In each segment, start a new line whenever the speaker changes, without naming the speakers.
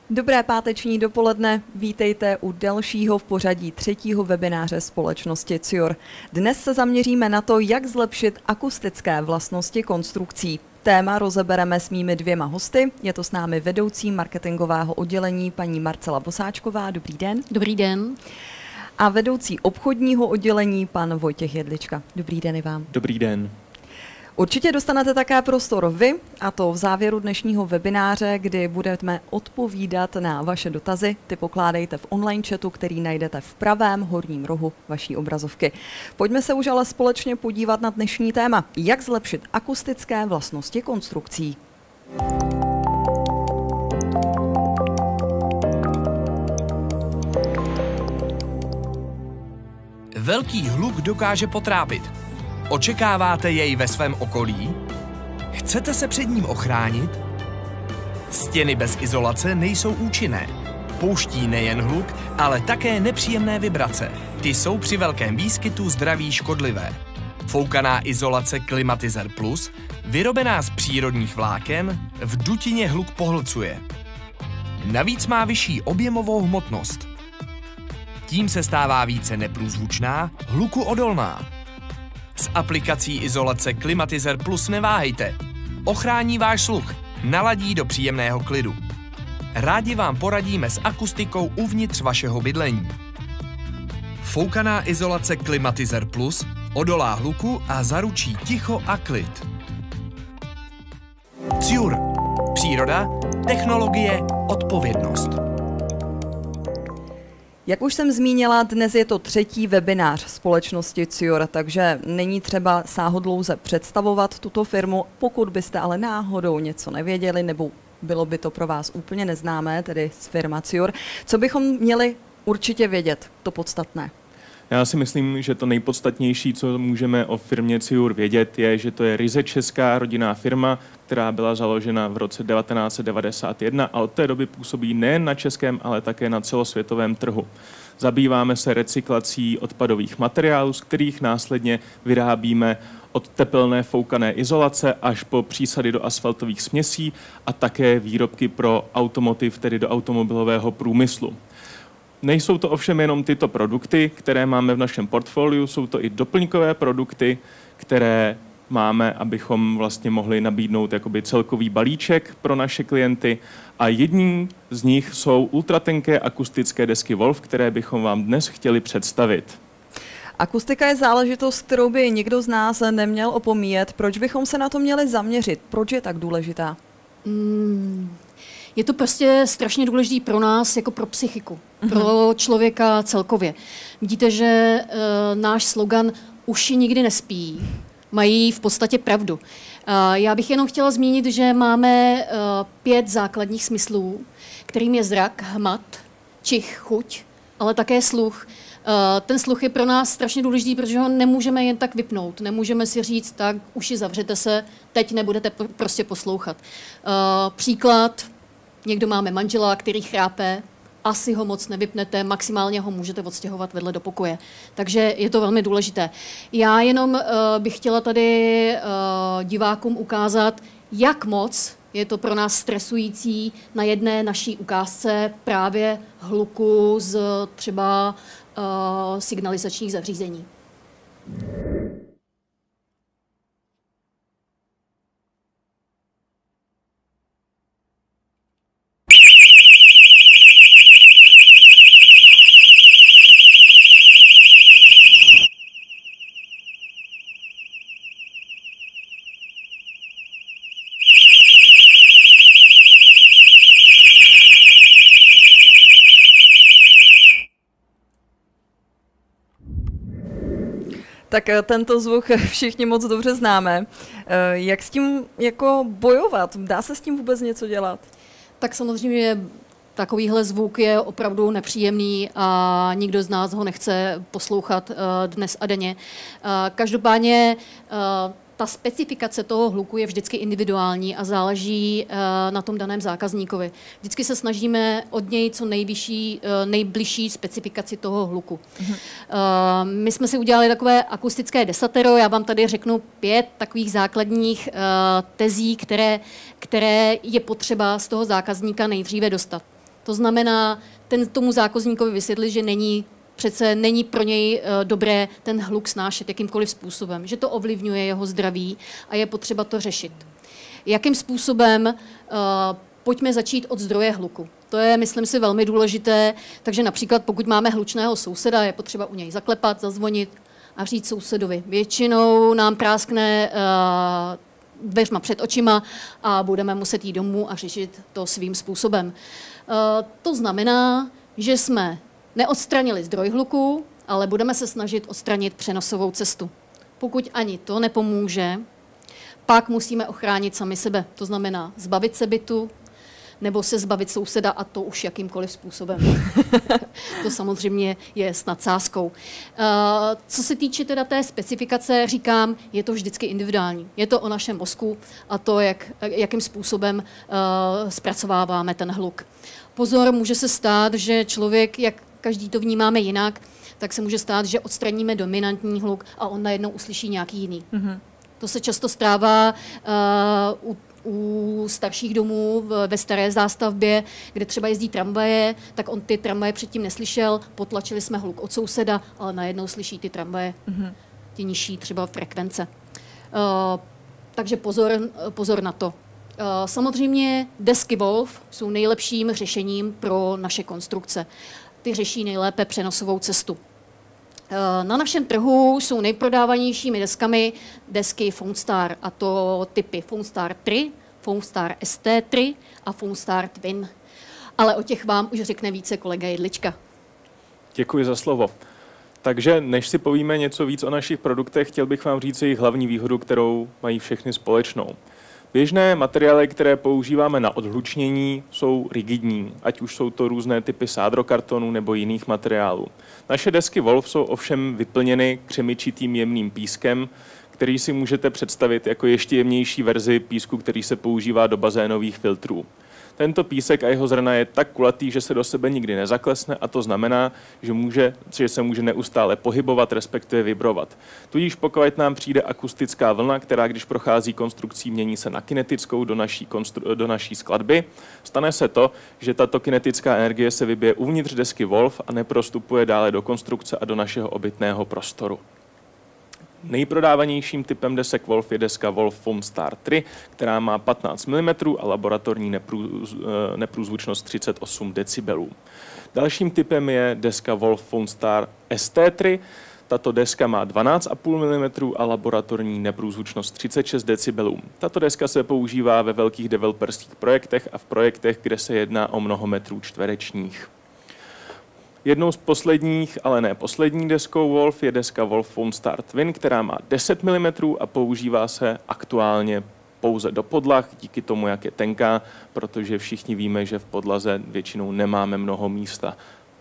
Dobré páteční dopoledne, vítejte u dalšího v pořadí třetího webináře společnosti CIOR. Dnes se zaměříme na to, jak zlepšit akustické vlastnosti konstrukcí. Téma rozebereme s mými dvěma hosty. Je to s námi vedoucí marketingového oddělení paní Marcela Bosáčková. Dobrý den.
Dobrý den.
A vedoucí obchodního oddělení pan Vojtěch Jedlička. Dobrý den i vám.
Dobrý den.
Určitě dostanete také prostor vy, a to v závěru dnešního webináře, kdy budeme odpovídat na vaše dotazy. Ty pokládejte v online chatu, který najdete v pravém horním rohu vaší obrazovky. Pojďme se už ale společně podívat na dnešní téma. Jak zlepšit akustické vlastnosti konstrukcí?
Velký hluk dokáže potrápit. Očekáváte jej ve svém okolí? Chcete se před ním ochránit? Stěny bez izolace nejsou účinné. Pouští nejen hluk, ale také nepříjemné vibrace. Ty jsou při velkém výskytu zdraví škodlivé. Foukaná izolace Climatizer Plus, vyrobená z přírodních vláken, v dutině hluk pohlcuje. Navíc má vyšší objemovou hmotnost. Tím se stává více neprůzvučná, hluku odolná. S aplikací izolace Climatizer Plus neváhejte. Ochrání váš sluch, naladí do příjemného klidu. Rádi vám poradíme s akustikou uvnitř vašeho bydlení. Foukaná izolace Climatizer Plus odolá hluku a zaručí ticho a klid. CIOR. Příroda, technologie, odpovědnost.
Jak už jsem zmínila, dnes je to třetí webinář společnosti CIOR, takže není třeba sáhodlouze představovat tuto firmu. Pokud byste ale náhodou něco nevěděli, nebo bylo by to pro vás úplně neznámé, tedy z firma CIOR, co bychom měli určitě vědět, to podstatné?
Já si myslím, že to nejpodstatnější, co můžeme o firmě CIOR vědět, je, že to je ryze česká rodinná firma, která byla založena v roce 1991 a od té doby působí nejen na českém, ale také na celosvětovém trhu. Zabýváme se recyklací odpadových materiálů, z kterých následně vyrábíme od tepelné foukané izolace až po přísady do asfaltových směsí a také výrobky pro automotiv, tedy do automobilového průmyslu. Nejsou to ovšem jenom tyto produkty, které máme v našem portfoliu, jsou to i doplňkové produkty, které máme, abychom vlastně mohli nabídnout jakoby celkový balíček pro naše klienty. A jedním z nich jsou ultratenké akustické desky Wolf, které bychom vám dnes chtěli představit.
Akustika je záležitost, kterou by nikdo z nás neměl opomíjet. Proč bychom se na to měli zaměřit? Proč je tak důležitá?
Je to prostě strašně důležitý pro nás, jako pro psychiku, pro člověka celkově. Vidíte, že náš slogan "Uši nikdy nespí" mají v podstatě pravdu. Já bych jenom chtěla zmínit, že máme 5 základních smyslů, kterým je zrak, hmat, čich, chuť, ale také sluch. Ten sluch je pro nás strašně důležitý, protože ho nemůžeme jen tak vypnout. Nemůžeme si říct, tak uši zavřete se, teď nebudete prostě poslouchat. Příklad, někdo máme manžela, který chrápe, asi ho moc nevypnete, maximálně ho můžete odstěhovat vedle do pokoje. Takže je to velmi důležité. Já jenom bych chtěla tady divákům ukázat, jak moc je to pro nás stresující na jedné naší ukázce právě hluku z třeba signalizačních zařízení.
Tak tento zvuk všichni moc dobře známe. Jak s tím jako bojovat? Dá se s tím vůbec něco dělat?
Tak samozřejmě takovýhle zvuk je opravdu nepříjemný a nikdo z nás ho nechce poslouchat dnes a denně. Každopádně ta specifikace toho hluku je vždycky individuální a záleží na tom daném zákazníkovi. Vždycky se snažíme od něj co nejbližší specifikaci toho hluku. My jsme si udělali takové akustické desatero, já vám tady řeknu 5 takových základních tezí, které je potřeba z toho zákazníka nejdříve dostat. To znamená, tomu zákazníkovi vysvětlit, že přece není pro něj dobré ten hluk snášet jakýmkoliv způsobem, že to ovlivňuje jeho zdraví a je potřeba to řešit. Jakým způsobem? Pojďme začít od zdroje hluku. To je, myslím si, velmi důležité, takže například pokud máme hlučného souseda, je potřeba u něj zaklepat, zazvonit a říct sousedovi. Většinou nám práskne dveřma před očima a budeme muset jít domů a řešit to svým způsobem. To znamená, že jsme neodstranili zdroj hluku, ale budeme se snažit odstranit přenosovou cestu. Pokud ani to nepomůže, pak musíme ochránit sami sebe. To znamená zbavit se bytu, nebo se zbavit souseda, a to už jakýmkoliv způsobem. To samozřejmě je s nadsázkou. Co se týče teda té specifikace, říkám, je to vždycky individuální. Je to o našem mozku a to, jakým způsobem zpracováváme ten hluk. Pozor, může se stát, že člověk, jak každý to vnímáme jinak, tak se může stát, že odstraníme dominantní hluk a on najednou uslyší nějaký jiný. Mm-hmm. To se často stává u starších domů ve staré zástavbě, kde třeba jezdí tramvaje, tak on ty tramvaje předtím neslyšel, potlačili jsme hluk od souseda, ale najednou slyší ty tramvaje, ty nižší třeba frekvence. Takže pozor na to. Samozřejmě desky Wolf jsou nejlepším řešením pro naše konstrukce. Ty řeší nejlépe přenosovou cestu. Na našem trhu jsou nejprodávanějšími deskami desky Foamstar, a to typy Foamstar 3, Foamstar ST3 a Foamstar Twin. Ale o těch vám už řekne více kolega Jedlička.
Děkuji za slovo. Takže než si povíme něco víc o našich produktech, chtěl bych vám říct jejich hlavní výhodu, kterou mají všechny společnou. Běžné materiály, které používáme na odhlučnění, jsou rigidní, ať už jsou to různé typy sádrokartonu nebo jiných materiálů. Naše desky Wolf jsou ovšem vyplněny křemičitým jemným pískem, který si můžete představit jako ještě jemnější verzi písku, který se používá do bazénových filtrů. Tento písek a jeho zrna je tak kulatý, že se do sebe nikdy nezaklesne, a to znamená, že se může neustále pohybovat, respektive vibrovat. Tudíž pokud nám přijde akustická vlna, která když prochází konstrukcí, mění se na kinetickou do naší skladby, stane se to, že tato kinetická energie se vybije uvnitř desky Wolf a neprostupuje dále do konstrukce a do našeho obytného prostoru. Nejprodávanějším typem desek Wolf je deska Wolf Foamstar 3, která má 15 mm a laboratorní neprůzvučnost 38 decibelů. Dalším typem je deska Wolf Foamstar ST3. Tato deska má 12,5 mm a laboratorní neprůzvučnost 36 decibelů. Tato deska se používá ve velkých developerských projektech a v projektech, kde se jedná o mnoho metrů čtverečních. Jednou z posledních, ale ne poslední deskou Wolf je deska Wolf Foamstar Twin, která má 10 mm a používá se aktuálně pouze do podlah, díky tomu, jak je tenká, protože všichni víme, že v podlaze většinou nemáme mnoho místa.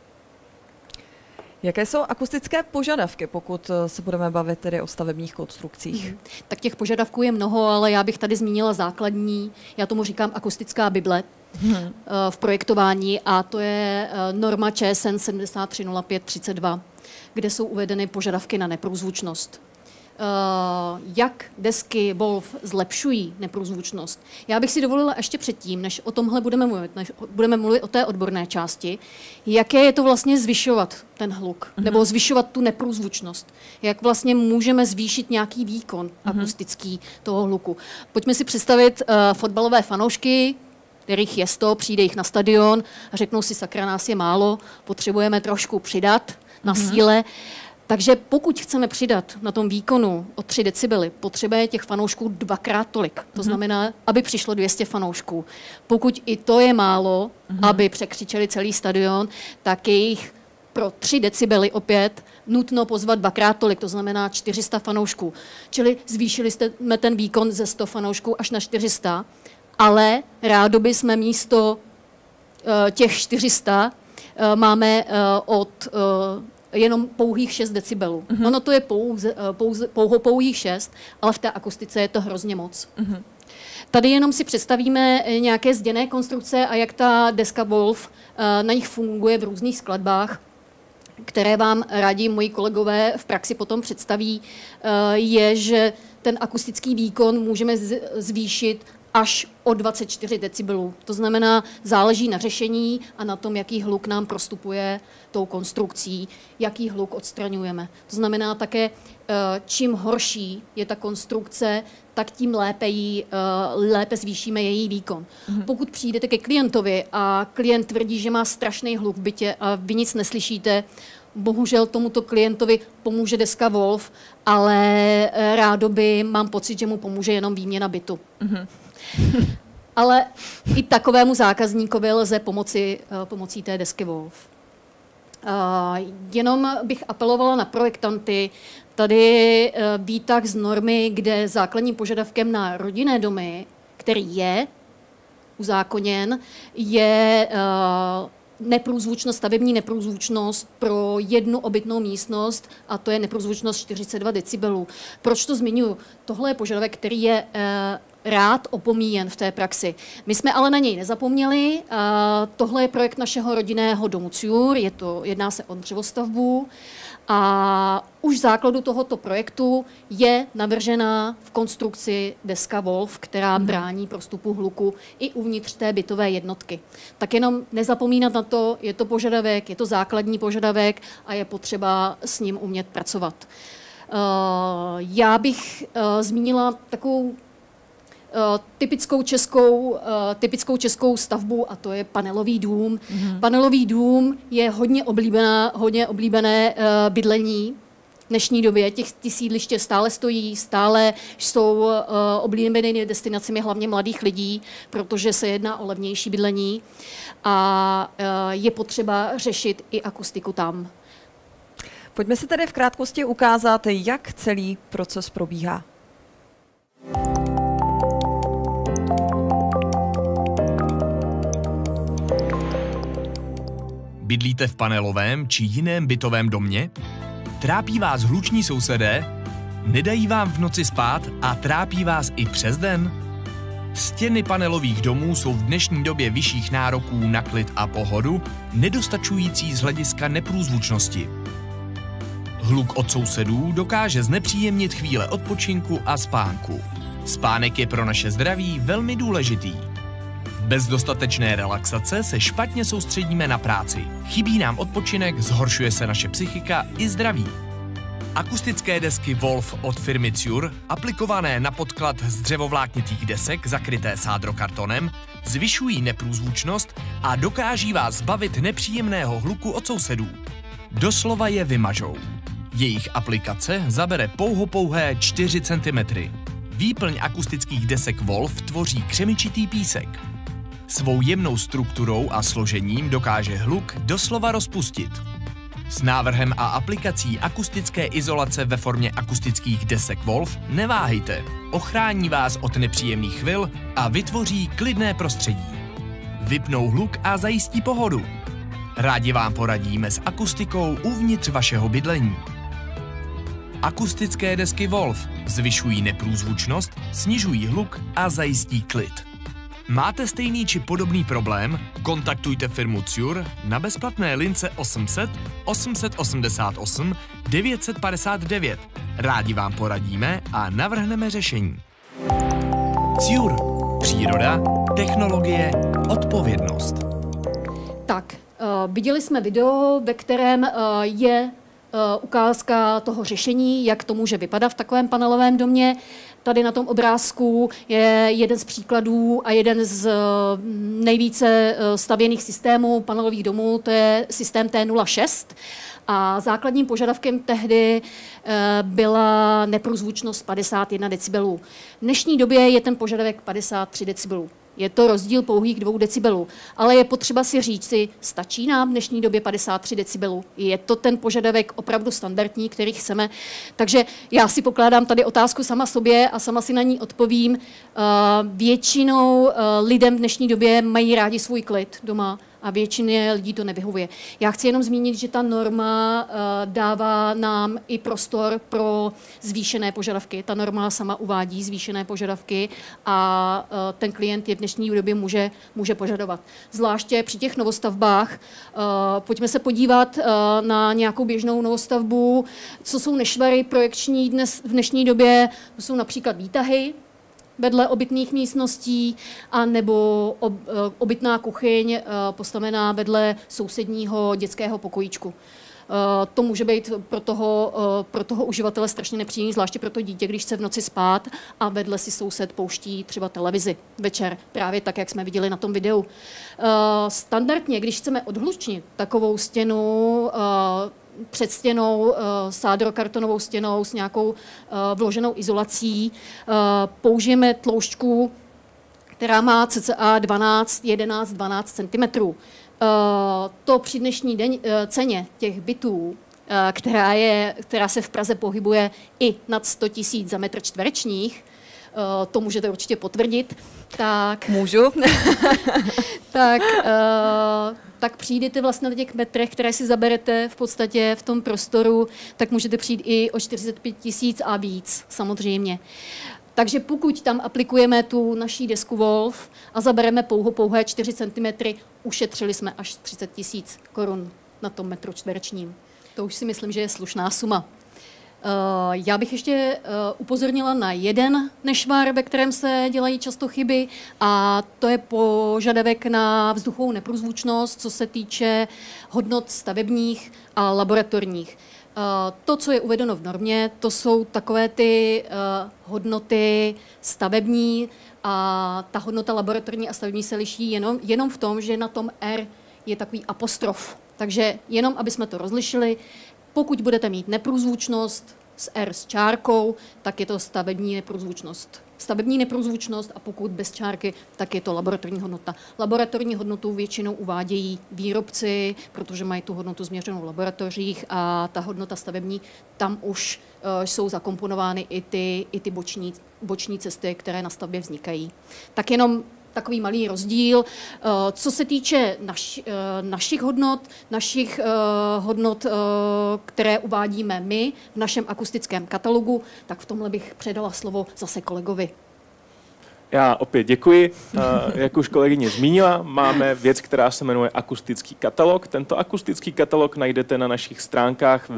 Jaké jsou akustické požadavky, pokud se budeme bavit tedy o stavebních konstrukcích?
Tak těch požadavků je mnoho, ale já bych tady zmínila základní, já tomu říkám akustická bible v projektování, a to je norma ČSN 730532, kde jsou uvedeny požadavky na neprůzvučnost. Jak desky Wolf zlepšují neprůzvučnost. Já bych si dovolila ještě předtím, než o tomhle budeme mluvit o té odborné části, jaké je to vlastně zvyšovat ten hluk, nebo zvyšovat tu neprůzvučnost. Jak vlastně můžeme zvýšit nějaký výkon akustický toho hluku. Pojďme si představit fotbalové fanoušky, kterých je 100, přijde jich na stadion a řeknou si, sakra, nás je málo, potřebujeme trošku přidat na síle. Takže pokud chceme přidat na tom výkonu o 3 decibely, potřebuje těch fanoušků 2x tolik. To znamená, aby přišlo 200 fanoušků. Pokud i to je málo, aby překřičeli celý stadion, tak je jich pro 3 decibely opět nutno pozvat 2x tolik, to znamená 400 fanoušků. Čili zvýšili jsme ten výkon ze 100 fanoušků až na 400, ale rádoby jsme místo těch 400 máme jenom pouhých 6 decibelů. Ono to je pouhých 6, ale v té akustice je to hrozně moc. Tady jenom si představíme nějaké zděné konstrukce a jak ta deska Wolf na nich funguje v různých skladbách, které vám rádi moji kolegové v praxi potom představí, je, že ten akustický výkon můžeme zvýšit až o 24 decibelů. To znamená, záleží na řešení a na tom, jaký hluk nám prostupuje tou konstrukcí, jaký hluk odstraňujeme. To znamená také, čím horší je ta konstrukce, tak tím lépe zvýšíme její výkon. Pokud přijdete ke klientovi a klient tvrdí, že má strašný hluk v bytě a vy nic neslyšíte, bohužel tomuto klientovi pomůže deska Wolf, ale rádoby mám pocit, že mu pomůže jenom výměna bytu. Ale i takovému zákazníkovi lze pomocí té desky Wolf. Jenom bych apelovala na projektanty, tady výtah z normy, kde základním požadavkem na rodinné domy, který je uzákoněn, je neprůzvučnost, stavební neprůzvučnost pro jednu obytnou místnost a to je neprůzvučnost 42 decibelů. Proč to zmiňuji? Tohle je požadavek, který je rád opomíjen v té praxi. My jsme ale na něj nezapomněli. Tohle je projekt našeho rodinného domu CIUR, jedná se o dřevostavbu a už v základu tohoto projektu je navržena v konstrukci deska Wolf, která brání prostupu hluku i uvnitř té bytové jednotky. Tak jenom nezapomínat na to, je to požadavek, je to základní požadavek a je potřeba s ním umět pracovat. Já bych zmínila takovou typickou českou stavbu a to je panelový dům. Panelový dům je hodně oblíbené bydlení v dnešní době. Ty sídliště stále stojí, stále jsou oblíbenými destinacemi hlavně mladých lidí, protože se jedná o levnější bydlení a je potřeba řešit i akustiku tam.
Pojďme si tedy v krátkosti ukázat, jak celý proces probíhá.
Bydlíte v panelovém či jiném bytovém domě? Trápí vás hluční sousedé? Nedají vám v noci spát a trápí vás i přes den? Stěny panelových domů jsou v dnešní době vyšších nároků na klid a pohodu, nedostačující z hlediska neprůzvučnosti. Hluk od sousedů dokáže znepříjemnit chvíle odpočinku a spánku. Spánek je pro naše zdraví velmi důležitý. Bez dostatečné relaxace se špatně soustředíme na práci. Chybí nám odpočinek, zhoršuje se naše psychika i zdraví. Akustické desky Wolf od firmy CIUR, aplikované na podklad z dřevovláknitých desek zakryté sádrokartonem, zvyšují neprůzvučnost a dokáží vás zbavit nepříjemného hluku od sousedů. Doslova je vymažou. Jejich aplikace zabere pouhé 4 cm. Výplň akustických desek Wolf tvoří křemičitý písek. Svou jemnou strukturou a složením dokáže hluk doslova rozpustit. S návrhem a aplikací akustické izolace ve formě akustických desek Wolf neváhejte. Ochrání vás od nepříjemných chvil a vytvoří klidné prostředí. Vypnou hluk a zajistí pohodu. Rádi vám poradíme s akustikou uvnitř vašeho bydlení. Akustické desky Wolf zvyšují neprůzvučnost, snižují hluk a zajistí klid. Máte stejný či podobný problém? Kontaktujte firmu CIUR na bezplatné lince 800 888 959. Rádi vám poradíme a navrhneme řešení. CIUR. Příroda, technologie, odpovědnost.
Tak, viděli jsme video, ve kterém je ukázka toho řešení, jak to může vypadat v takovém panelovém domě. Tady na tom obrázku je jeden z příkladů a jeden z nejvíce stavěných systémů panelových domů, to je systém T06. A základním požadavkem tehdy byla neprůzvučnost 51 decibelů. V dnešní době je ten požadavek 53 decibelů. Je to rozdíl pouhých 2 decibelů. Ale je potřeba si říct stačí nám v dnešní době 53 decibelů? Je to ten požadavek opravdu standardní, který chceme? Takže já si pokládám tady otázku sama sobě a sama si na ní odpovím. Většinou lidem v dnešní době mají rádi svůj klid doma a většině lidí to nevyhovuje. Já chci jenom zmínit, že ta norma dává nám i prostor pro zvýšené požadavky. Ta norma sama uvádí zvýšené požadavky a ten klient je v dnešní době může požadovat. Zvláště při těch novostavbách. Pojďme se podívat na nějakou běžnou novostavbu, co jsou nešvary projekční v dnešní době. To jsou například výtahy, vedle obytných místností, a nebo obytná kuchyň postavená vedle sousedního dětského pokojíčku. To může být pro toho uživatele strašně nepříjemný, zvláště pro to dítě, když chce v noci spát a vedle si soused pouští třeba televizi večer, právě tak, jak jsme viděli na tom videu. Standardně, když chceme odhlučnit takovou stěnu, před stěnou, sádrokartonovou stěnou s nějakou vloženou izolací, použijeme tloušťku, která má cca 11-12 cm. To při dnešní ceně těch bytů, která se v Praze pohybuje i nad 100 000 za metr čtverečních, to můžete určitě potvrdit, tak...
Můžu?
tak přijdete vlastně na těch metrech, které si zaberete v podstatě v tom prostoru, tak můžete přijít i o 45 000 a víc, samozřejmě. Takže pokud tam aplikujeme tu naší desku Wolf a zabereme pouhé 4 cm, ušetřili jsme až 30 000 korun na tom metru čtverečním. To už si myslím, že je slušná suma. Já bych ještě upozornila na jeden nešvar, ve kterém se dělají často chyby, a to je požadavek na vzduchovou neprůzvučnost, co se týče hodnot stavebních a laboratorních. To, co je uvedeno v normě, to jsou takové ty hodnoty stavební, a ta hodnota laboratorní a stavební se liší jenom v tom, že na tom R je takový apostrof. Takže jenom, aby jsme to rozlišili, pokud budete mít neprůzvučnost s R s čárkou, tak je to stavební neprůzvučnost. Stavební neprůzvučnost, a pokud bez čárky, tak je to laboratorní hodnota. Laboratorní hodnotu většinou uvádějí výrobci, protože mají tu hodnotu změřenou v laboratořích, a ta hodnota stavební, tam už jsou zakomponovány i ty boční cesty, které na stavbě vznikají. Tak jenom takový malý rozdíl. Co se týče našich hodnot, které uvádíme my v našem akustickém katalogu, tak v tomhle bych předala slovo zase kolegovi.
Já opět děkuji. Jak už kolegyně zmínila, máme věc, která se jmenuje akustický katalog. Tento akustický katalog najdete na našich stránkách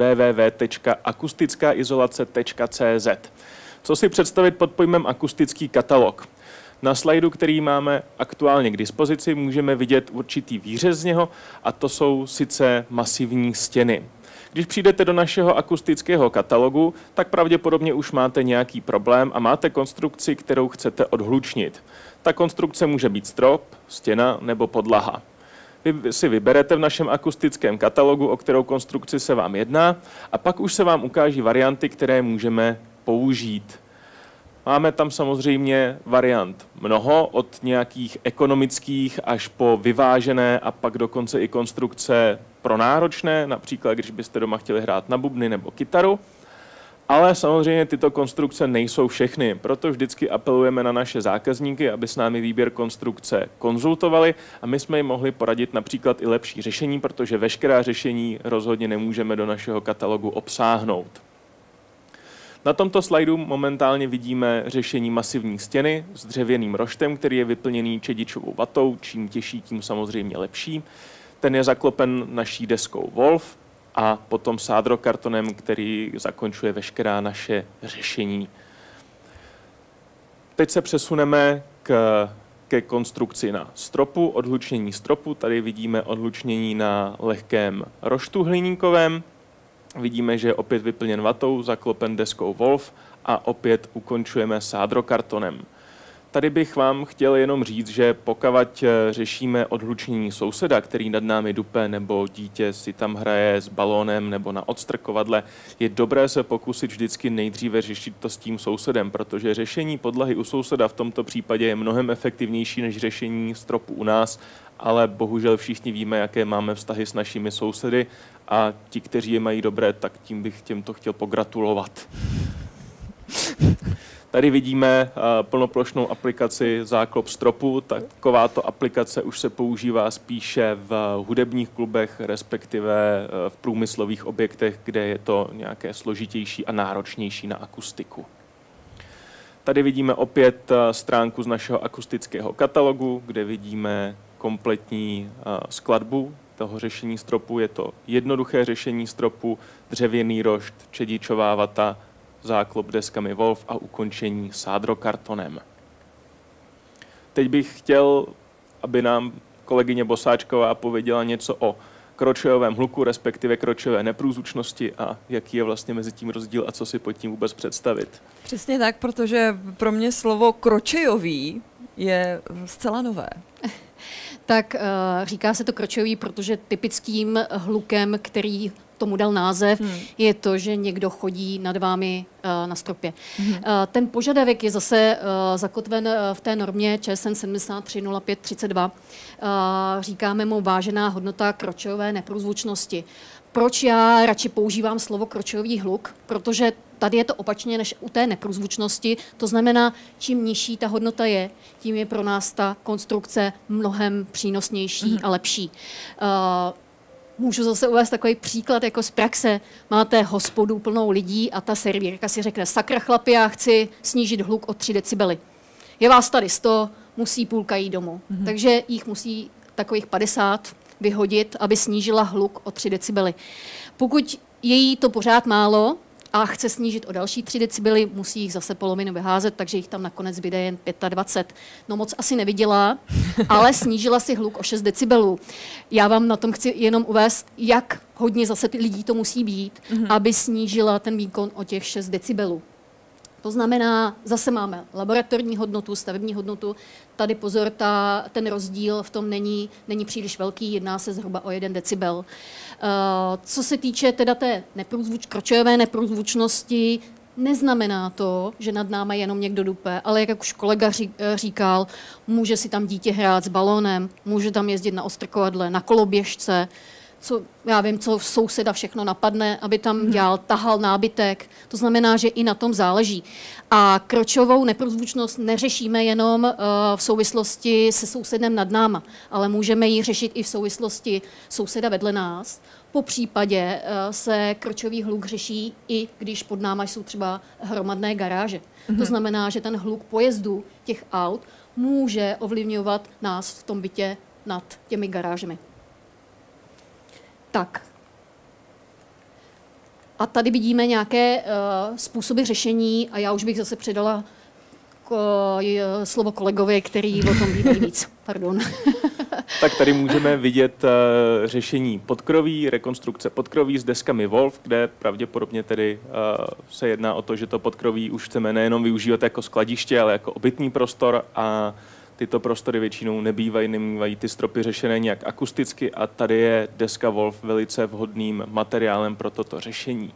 www.akusticaizolace.cz. Co si představit pod pojmem akustický katalog? Na slajdu, který máme aktuálně k dispozici, můžeme vidět určitý výřez z něho, a to jsou sice masivní stěny. Když přijdete do našeho akustického katalogu, tak pravděpodobně už máte nějaký problém a máte konstrukci, kterou chcete odhlučnit. Ta konstrukce může být strop, stěna nebo podlaha. Vy si vyberete v našem akustickém katalogu, o kterou konstrukci se vám jedná, a pak už se vám ukáží varianty, které můžeme použít. Máme tam samozřejmě variant mnoho, od nějakých ekonomických až po vyvážené a pak dokonce i konstrukce pro náročné, například když byste doma chtěli hrát na bubny nebo kytaru. Ale samozřejmě tyto konstrukce nejsou všechny, proto vždycky apelujeme na naše zákazníky, aby s námi výběr konstrukce konzultovali, a my jsme jim mohli poradit například i lepší řešení, protože veškerá řešení rozhodně nemůžeme do našeho katalogu obsáhnout. Na tomto slajdu momentálně vidíme řešení masivní stěny s dřevěným roštem, který je vyplněný čedičovou vatou, čím těžší, tím samozřejmě lepší. Ten je zaklopen naší deskou Wolf a potom sádrokartonem, který zakončuje veškerá naše řešení. Teď se přesuneme ke konstrukci na stropu, odhlučnění stropu. Tady vidíme odhlučnění na lehkém roštu hliníkovém. Vidíme, že je opět vyplněn vatou, zaklopen deskou Wolf, a opět ukončujeme sádrokartonem. Tady bych vám chtěl jenom říct, že pokud řešíme odhlučnění souseda, který nad námi dupe, nebo dítě si tam hraje s balónem nebo na odstrkovadle, je dobré se pokusit vždycky nejdříve řešit to s tím sousedem, protože řešení podlahy u souseda v tomto případě je mnohem efektivnější než řešení stropu u nás, ale bohužel všichni víme, jaké máme vztahy s našimi sousedy, a ti, kteří je mají dobré, tak tím bych těmto chtěl pogratulovat. Tady vidíme plnoplošnou aplikaci záklop stropu. Takováto aplikace už se používá spíše v hudebních klubech, respektive v průmyslových objektech, kde je to nějaké složitější a náročnější na akustiku. Tady vidíme opět stránku z našeho akustického katalogu, kde vidíme kompletní skladbu toho řešení stropu. Je to jednoduché řešení stropu, dřevěný rošt, čedičová vata, záklop deskami Wolf a ukončení sádrokartonem. teď bych chtěl, aby nám kolegyně Bosáčková pověděla něco o kročojovém hluku, respektive kročové neprůzvučnosti a jaký je vlastně mezi tím rozdíl a co si pod tím vůbec představit.
Přesně tak, protože pro mě slovo kročejový je zcela nové.
Tak říká se to kročový, protože typickým hlukem, který tomu dal název, je to, že někdo chodí nad vámi na stropě. Ten požadavek je zase zakotven v té normě ČSN 730532. Říkáme mu vážená hodnota kročové neprůzvučnosti. Proč já radši používám slovo kročový hluk? Protože tady je to opačně než u té neprůzvučnosti. To znamená, čím nižší ta hodnota je, tím je pro nás ta konstrukce mnohem přínosnější a lepší. Můžu zase uvést takový příklad jako z praxe. Máte hospodu plnou lidí a ta servírka si řekne, sakra chlapi, já chci snížit hluk o 3 decibely. Je vás tady 100, musí půlka jít domů. Takže jich musí takových 50 vyhodit, aby snížila hluk o 3 decibely. Pokud je jí to pořád málo a chce snížit o další 3 decibely, musí jich zase polovinu vyházet, takže jich tam nakonec vyjde jen 25. No moc asi nevydělá, ale snížila si hluk o 6 decibelů. Já vám na tom chci jenom uvést, jak hodně zase lidí to musí být, aby snížila ten výkon o těch 6 decibelů. To znamená, zase máme laboratorní hodnotu, stavební hodnotu. Tady pozor, ten rozdíl v tom není příliš velký, jedná se zhruba o 1 decibel. Co se týče teda té kročové neprůzvučnosti, neznamená to, že nad náma jenom někdo dupe, ale jak už kolega říkal, může si tam dítě hrát s balónem, může tam jezdit na ostrkovadle, na koloběžce, já vím, co souseda všechno napadne, aby tam tahal nábytek. To znamená, že i na tom záleží. A kročovou neprůzvučnost neřešíme jenom v souvislosti se sousedem nad náma, ale můžeme ji řešit i v souvislosti souseda vedle nás. Po případě se kročový hluk řeší i když pod náma jsou třeba hromadné garáže. To znamená, že ten hluk pojezdu těch aut může ovlivňovat nás v tom bytě nad těmi garážemi. Tak. A tady vidíme nějaké způsoby řešení a já už bych zase předala slovo kolegovi, který o tom ví nejvíc. Pardon.
Tak tady můžeme vidět řešení podkroví, rekonstrukce podkroví s deskami Wolf, kde pravděpodobně tedy se jedná o to, že to podkroví už chceme nejenom využívat jako skladiště, ale jako obytný prostor a tyto prostory většinou nemývají ty stropy řešené nějak akusticky a tady je deska Wolf velice vhodným materiálem pro toto řešení.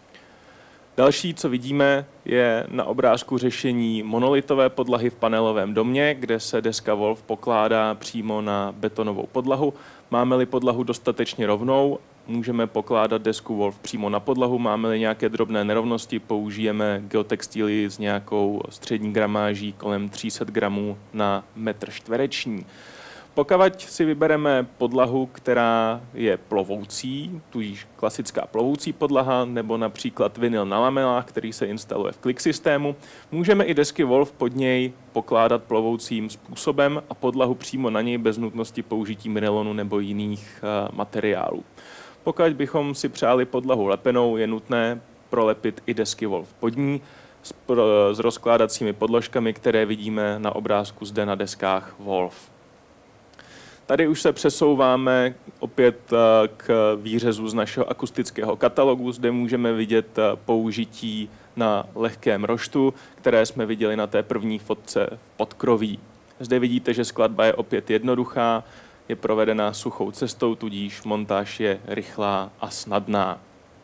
Další, co vidíme, je na obrázku řešení monolitové podlahy v panelovém domě, kde se deska Wolf pokládá přímo na betonovou podlahu. Máme-li podlahu dostatečně rovnou, můžeme pokládat desku Wolf přímo na podlahu. Máme-li nějaké drobné nerovnosti, použijeme geotextily s nějakou střední gramáží kolem 300 gramů na metr čtvereční. Pokud si vybereme podlahu, která je plovoucí, tudíž klasická plovoucí podlaha, nebo například vinyl na lamelách, který se instaluje v klik systému, můžeme i desky Wolf pod něj pokládat plovoucím způsobem a podlahu přímo na něj bez nutnosti použití nylonu nebo jiných materiálů. Pokud bychom si přáli podlahu lepenou, je nutné prolepit i desky Wolf pod ní s rozkládacími podložkami, které vidíme na obrázku zde na deskách Wolf. Tady už se přesouváme opět k výřezu z našeho akustického katalogu. Zde můžeme vidět použití na lehkém roštu, které jsme viděli na té první fotce v podkroví. Zde vidíte, že skladba je opět jednoduchá, je provedena suchou cestou, tudíž montáž je rychlá a snadná.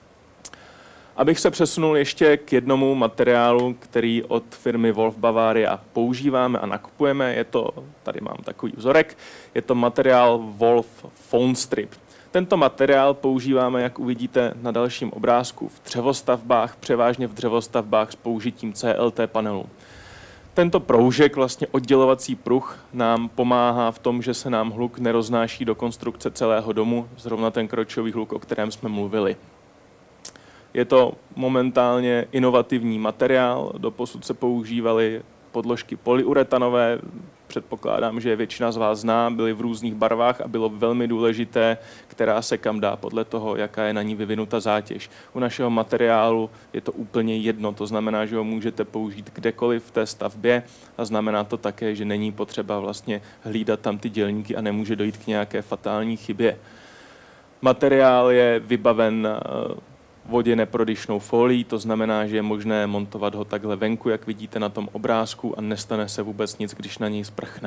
Abych se přesunul ještě k jednomu materiálu, který od firmy Wolf Bavaria používáme a nakupujeme, tady mám takový vzorek, je to materiál Wolf Phone Strip. Tento materiál používáme, jak uvidíte na dalším obrázku, v dřevostavbách, převážně v dřevostavbách s použitím CLT panelu. Tento proužek, vlastně oddělovací pruh, nám pomáhá v tom, že se nám hluk neroznáší do konstrukce celého domu, zrovna ten kročový hluk, o kterém jsme mluvili. Je to momentálně inovativní materiál, doposud se používaly podložky polyuretanové, předpokládám, že většina z vás zná, byly v různých barvách a bylo velmi důležité, která se kam dá podle toho, jaká je na ní vyvinuta zátěž. U našeho materiálu je to úplně jedno, to znamená, že ho můžete použít kdekoliv v té stavbě a znamená to také, že není potřeba vlastně hlídat tam ty dělníky a nemůže dojít k nějaké fatální chybě. Materiál je vybaven vodě neprodyšnou folií, to znamená, že je možné montovat ho takhle venku, jak vidíte na tom obrázku a nestane se vůbec nic, když na něj sprchne.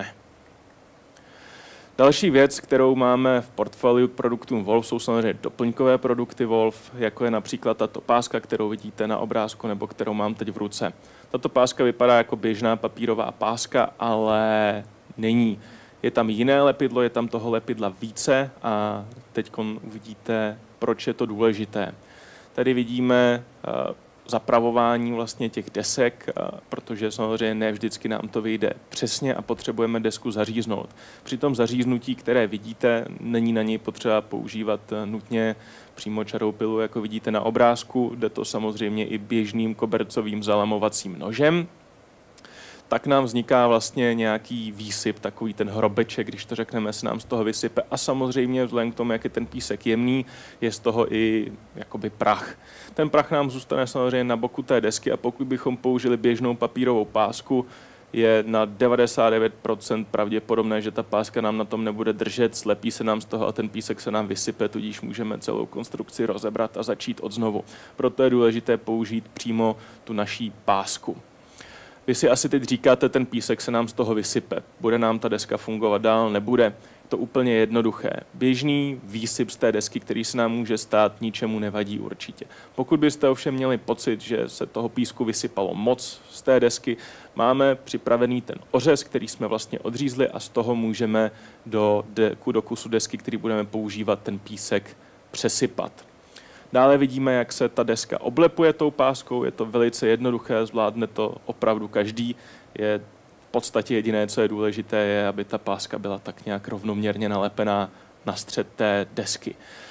Další věc, kterou máme v portfoliu k produktům Wolf, jsou samozřejmě doplňkové produkty Wolf, jako je například tato páska, kterou vidíte na obrázku nebo kterou mám teď v ruce. Tato páska vypadá jako běžná papírová páska, ale není. Je tam jiné lepidlo, je tam toho lepidla více a teď uvidíte, proč je to důležité. Tady vidíme zapravování vlastně těch desek, protože samozřejmě ne vždycky nám to vyjde přesně a potřebujeme desku zaříznout. Při tom zaříznutí, které vidíte, není na něj potřeba používat nutně přímočarou pilu, jako vidíte na obrázku, jde to samozřejmě i běžným kobercovým zalamovacím nožem. Tak nám vzniká vlastně nějaký výsyp, takový ten hrobeček, když to řekneme, se nám z toho vysype. A samozřejmě vzhledem k tomu, jak je ten písek jemný, je z toho i jakoby prach. Ten prach nám zůstane samozřejmě na boku té desky a pokud bychom použili běžnou papírovou pásku, je na 99% pravděpodobné, že ta páska nám na tom nebude držet, slepí se nám z toho a ten písek se nám vysype, tudíž můžeme celou konstrukci rozebrat a začít odznovu. Proto je důležité použít přímo tu naší pásku. Vy si asi teď říkáte, ten písek se nám z toho vysype. Bude nám ta deska fungovat dál? Nebude. Je to úplně jednoduché. Běžný výsyp z té desky, který se nám může stát, ničemu nevadí určitě. Pokud byste ovšem měli pocit, že se toho písku vysypalo moc z té desky, máme připravený ten ořez, který jsme vlastně odřízli a z toho můžeme do kusu desky, který budeme používat, ten písek přesypat. Dále vidíme, jak se ta deska oblepuje tou páskou, je to velice jednoduché, zvládne to opravdu každý. Je v podstatě jediné, co je důležité, je, aby ta páska byla tak nějak rovnoměrně nalepená na střed té desky.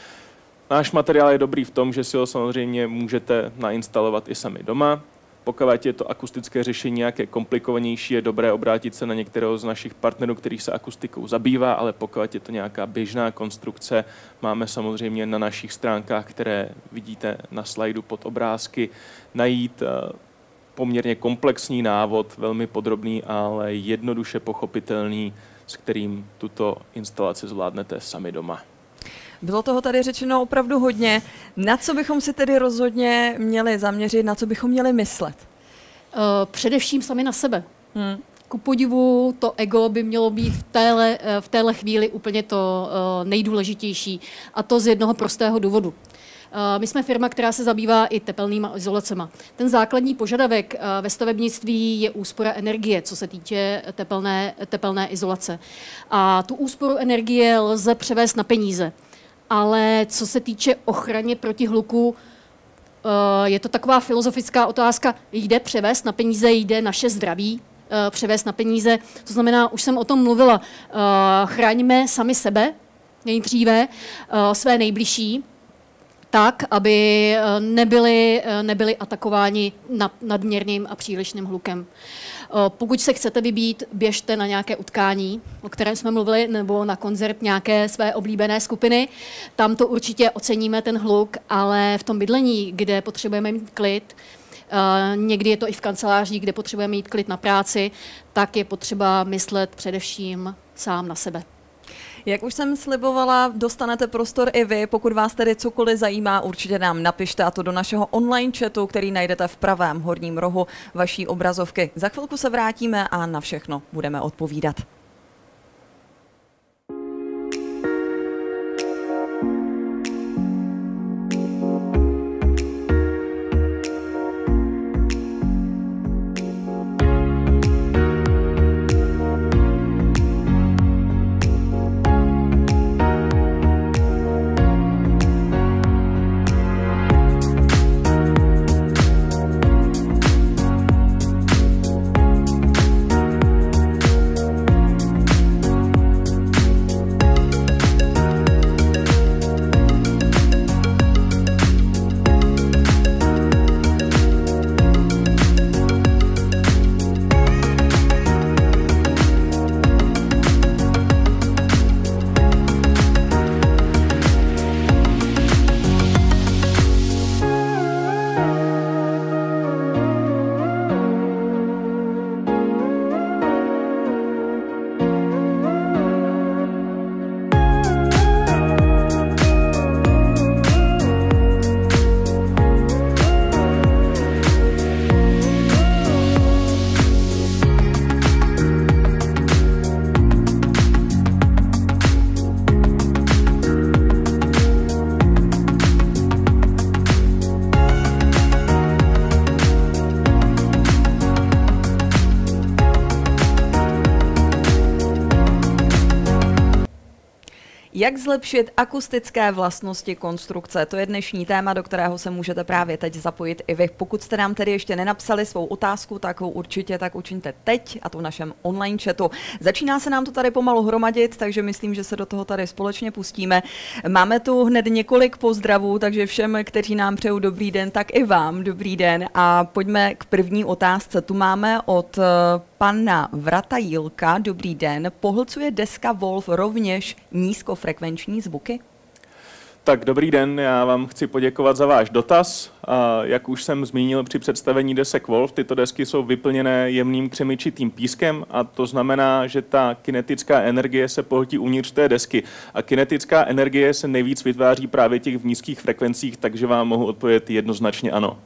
Náš materiál je dobrý v tom, že si ho samozřejmě můžete nainstalovat i sami doma. Pokud je to akustické řešení nějaké komplikovanější, je dobré obrátit se na některého z našich partnerů, který se akustikou zabývá, ale pokud je to nějaká běžná konstrukce, máme samozřejmě na našich stránkách, které vidíte na slajdu pod obrázky, najít poměrně komplexní návod, velmi podrobný, ale jednoduše pochopitelný, s kterým tuto instalaci zvládnete sami doma.
Bylo toho tady řečeno opravdu hodně. Na co bychom si tedy rozhodně měli zaměřit, na co bychom měli myslet?
Především sami na sebe. Ku podivu to ego by mělo být v téhle chvíli úplně to nejdůležitější. A to z jednoho prostého důvodu. My jsme firma, která se zabývá i tepelnýma izolacema. Ten základní požadavek ve stavebnictví je úspora energie, co se týče tepelné izolace. A tu úsporu energie lze převést na peníze. Ale co se týče ochraně proti hluku, je to taková filozofická otázka, jde převést na peníze, jde naše zdraví převést na peníze. To znamená, už jsem o tom mluvila, chráňme sami sebe nejdříve, své nejbližší, tak, aby nebyli atakováni nadměrným a přílišným hlukem. Pokud se chcete vybít, běžte na nějaké utkání, o kterém jsme mluvili, nebo na koncert nějaké své oblíbené skupiny. Tam to určitě oceníme, ten hluk, ale v tom bydlení, kde potřebujeme mít klid, někdy je to i v kancelářích, kde potřebujeme mít klid na práci, tak je potřeba myslet především sám na sebe.
Jak už jsem slibovala, dostanete prostor i vy. Pokud vás tedy cokoliv zajímá, určitě nám napište, a to do našeho online chatu, který najdete v pravém horním rohu vaší obrazovky. Za chvilku se vrátíme a na všechno budeme odpovídat. Jak zlepšit akustické vlastnosti konstrukce? To je dnešní téma, do kterého se můžete právě teď zapojit i vy. Pokud jste nám tedy ještě nenapsali svou otázku, tak ho určitě tak učiňte teď, a to v našem online chatu. Začíná se nám to tady pomalu hromadit, takže myslím, že se do toho tady společně pustíme. Máme tu hned několik pozdravů, takže všem, kteří nám přejou dobrý den, tak i vám dobrý den. A pojďme k první otázce. Tu máme od pana Vratajílka. Dobrý den. Pohlcuje deska Wolf rovněž nízkofrekvenční zvuky?
Tak dobrý den, já vám chci poděkovat za váš dotaz. Jak už jsem zmínil při představení desek Wolf, tyto desky jsou vyplněné jemným křemičitým pískem a to znamená, že ta kinetická energie se pohltí uvnitř té desky. A kinetická energie se nejvíc vytváří právě těch v nízkých frekvencích, takže vám mohu odpovědět jednoznačně ano.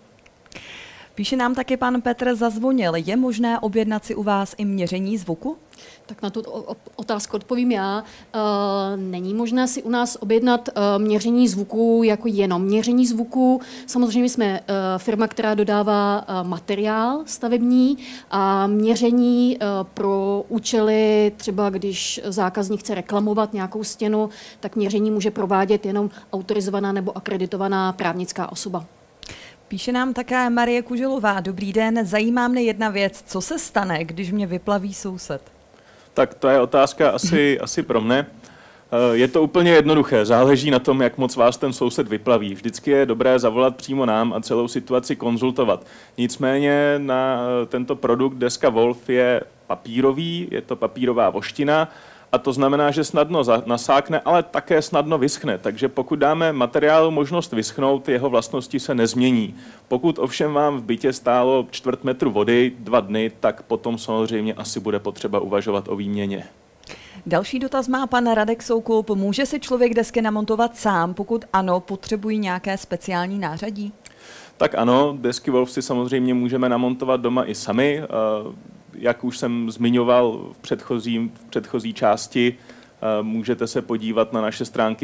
Píše nám taky pan Petr Zazvonil. Je možné objednat si u vás i měření zvuku?
Tak na tu otázku odpovím já. Není možné si u nás objednat měření zvuku jako jenom měření zvuku. Samozřejmě jsme firma, která dodává materiál stavební a měření pro účely, třeba když zákazník chce reklamovat nějakou stěnu, tak měření může provádět jenom autorizovaná nebo akreditovaná právnická osoba.
Píše nám také Marie Kuželová. Dobrý den, zajímá mne jedna věc. Co se stane, když mě vyplaví soused?
Tak to je otázka asi pro mne. Je to úplně jednoduché, záleží na tom, jak moc vás ten soused vyplaví. Vždycky je dobré zavolat přímo nám a celou situaci konzultovat. Nicméně na tento produkt deska Wolf je papírový, je to papírová voština, a to znamená, že snadno nasákne, ale také snadno vyschne. Takže pokud dáme materiálu možnost vyschnout, jeho vlastnosti se nezmění. Pokud ovšem vám v bytě stálo 1/4 metru vody 2 dny, tak potom samozřejmě asi bude potřeba uvažovat o výměně.
Další dotaz má pan Radek Soukup. Může si člověk desky namontovat sám? Pokud ano, potřebují nějaké speciální nářadí?
Tak ano, desky Wolf si samozřejmě můžeme namontovat doma i sami. Jak už jsem zmiňoval v předchozí části, můžete se podívat na naše stránky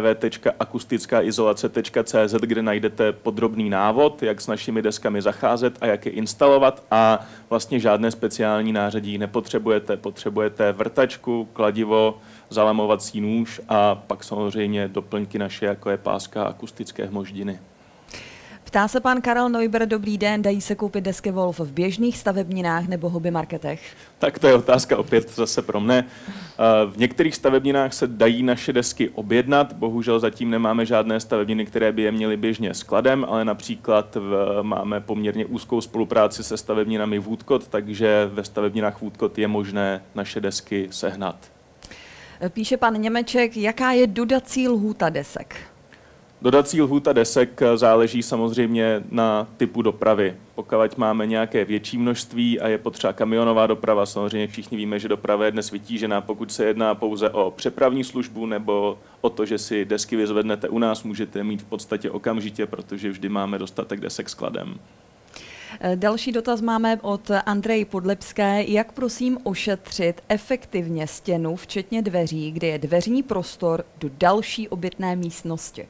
www.akusticaizolace.cz, kde najdete podrobný návod, jak s našimi deskami zacházet a jak je instalovat, a vlastně žádné speciální nářadí nepotřebujete. Potřebujete vrtačku, kladivo, zalamovací nůž a pak samozřejmě doplňky naše, jako je páska a akustické hmoždiny.
Ptá se pan Karel Neuber, dobrý den, dají se koupit desky Wolf v běžných stavebninách nebo hobby marketech?
Tak to je otázka opět zase pro mne. V některých stavebninách se dají naše desky objednat, bohužel zatím nemáme žádné stavebniny, které by je měly běžně skladem, ale například máme poměrně úzkou spolupráci se stavebninami Woodcott, takže ve stavebninách Woodcott je možné naše desky sehnat.
Píše pan Němeček, jaká je dodací lhůta desek?
Dodací lhůta desek záleží samozřejmě na typu dopravy. Pokud máme nějaké větší množství a je potřeba kamionová doprava, samozřejmě všichni víme, že doprava je dnes vytížená. Pokud se jedná pouze o přepravní službu nebo o to, že si desky vyzvednete u nás, můžete mít v podstatě okamžitě, protože vždy máme dostatek desek skladem.
Další dotaz máme od Andreji Podlepské. Jak prosím ošetřit efektivně stěnu, včetně dveří, kde je dveřní prostor do další obytné místnosti?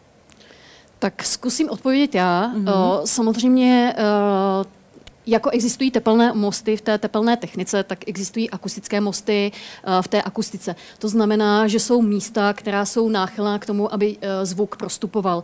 Tak zkusím odpovědět já. Samozřejmě jako existují tepelné mosty v té tepelné technice, tak existují akustické mosty v té akustice. To znamená, že jsou místa, která jsou náchylná k tomu, aby zvuk prostupoval.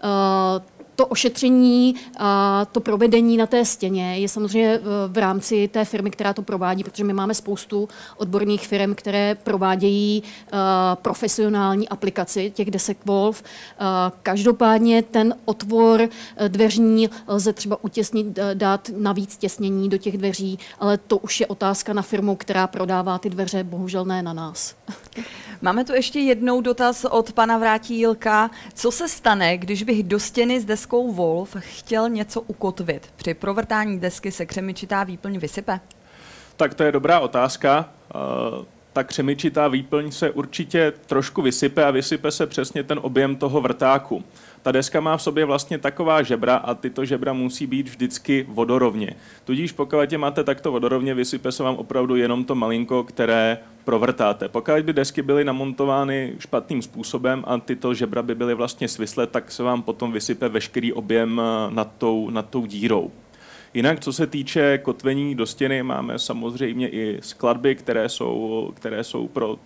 To ošetření a to provedení na té stěně je samozřejmě v rámci té firmy, která to provádí, protože my máme spoustu odborných firm, které provádějí profesionální aplikaci těch desek Wolf. Každopádně ten otvor dveřní lze třeba utěsnit, dát navíc těsnění do těch dveří, ale to už je otázka na firmu, která prodává ty dveře, bohužel ne na nás.
Máme tu ještě jednou dotaz od pana Vrátílka. Co se stane, když bych do stěny s deskou Wolf chtěl něco ukotvit? Při provrtání desky se křemičitá výplň vysype?
Tak to je dobrá otázka. Ta křemičitá výplň se určitě trošku vysype a vysype se přesně ten objem toho vrtáku. Ta deska má v sobě vlastně taková žebra a tyto žebra musí být vždycky vodorovně. Tudíž pokud je máte takto vodorovně, vysype se vám opravdu jenom to malinko, které provrtáte. Pokud by desky byly namontovány špatným způsobem a tyto žebra by byly vlastně svislé, tak se vám potom vysype veškerý objem nad tou dírou. Jinak, co se týče kotvení do stěny, máme samozřejmě i skladby, které jsou pro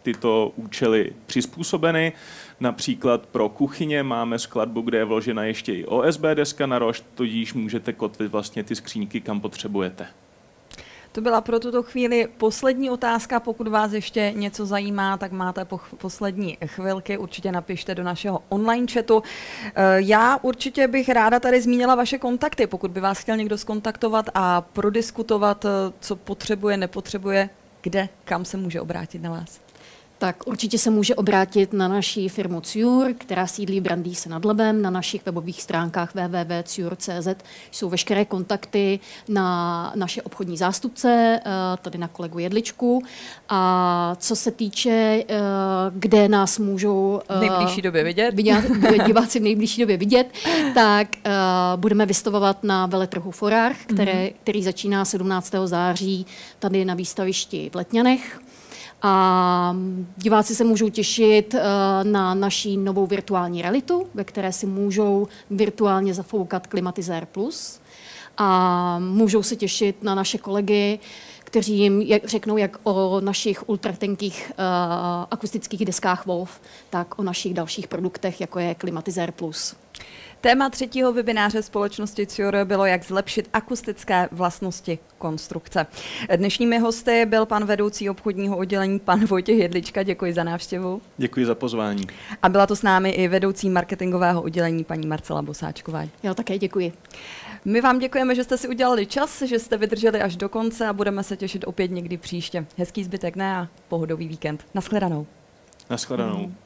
tyto účely přizpůsobeny. Například pro kuchyně máme skladbu, kde je vložena ještě i OSB deska na rošt, tudíž můžete kotvit vlastně ty skříňky, kam potřebujete.
To byla pro tuto chvíli poslední otázka. Pokud vás ještě něco zajímá, tak máte poslední chvilky. Určitě napište do našeho online chatu. Já určitě bych ráda tady zmínila vaše kontakty. Pokud by vás chtěl někdo zkontaktovat a prodiskutovat, co potřebuje, nepotřebuje, kde, kam se může obrátit na vás?
Tak určitě se může obrátit na naši firmu Cure, která sídlí v Brandýse nad Labem. Na našich webových stránkách www.cure.cz jsou veškeré kontakty na naše obchodní zástupce, tady na kolegu Jedličku. A co se týče, kde nás můžou
v nejbližší době vidět,
diváci v nejbližší době vidět, tak budeme vystavovat na veletrhu Forách, který začíná 17. září tady na výstavišti v Letňanech. A diváci se můžou těšit na naší novou virtuální realitu, ve které si můžou virtuálně zafoukat Klimatizér Plus. A můžou se těšit na naše kolegy, kteří jim řeknou jak o našich ultratenkých akustických deskách Wolf, tak o našich dalších produktech, jako je Klimatizér Plus.
Téma třetího webináře společnosti Cure bylo, jak zlepšit akustické vlastnosti konstrukce. Dnešními hosty byl pan vedoucí obchodního oddělení, pan Vojtěch Jedlička. Děkuji za návštěvu.
Děkuji za pozvání.
A byla to s námi i vedoucí marketingového oddělení, paní Marcela Bosáčková.
Já také děkuji.
My vám děkujeme, že jste si udělali čas, že jste vydrželi až do konce a budeme se těšit opět někdy příště. Hezký zbytek dne a pohodový víkend. Naschledanou.
Naschledanou.